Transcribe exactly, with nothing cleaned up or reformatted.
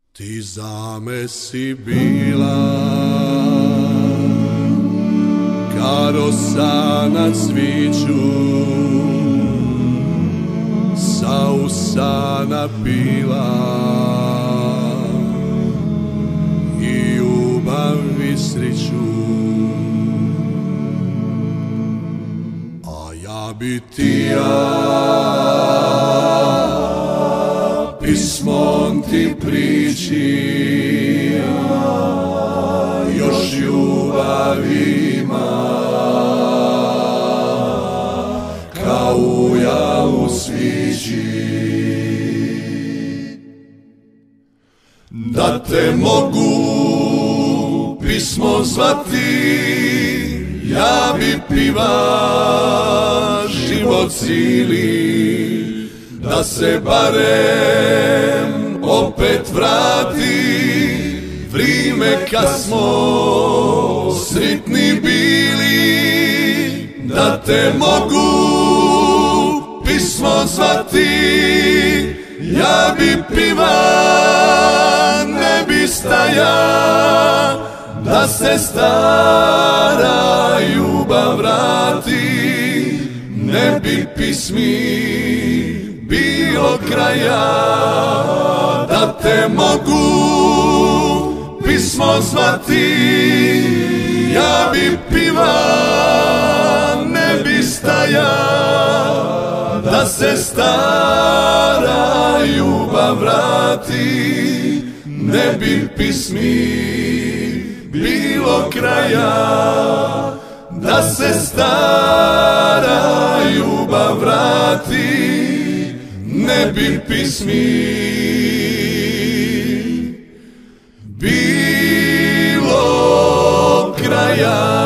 Ti za me si bila ka rosa na cviću, sa usana pila i ljubav i sreću. A ja bi ti ja pismom ti priči, još ljubav ima kao uja u svići. Da te mogu pismo zvati, ja bi piva život cili, da se barem opet vrati vrime kad smo sritni bili. Da te mogu pismo zvati, ja bi piva ne bi staja, da se stara ljubav vrati, ne bi pismi bilo kraja. Da te mogu pismo zvati, ja bi piva ne bi staja, da se stara ljubav vrati, ne bi pismi bilo kraja. Da se stara ljubav vrati, ne bi pismi bilo kraja.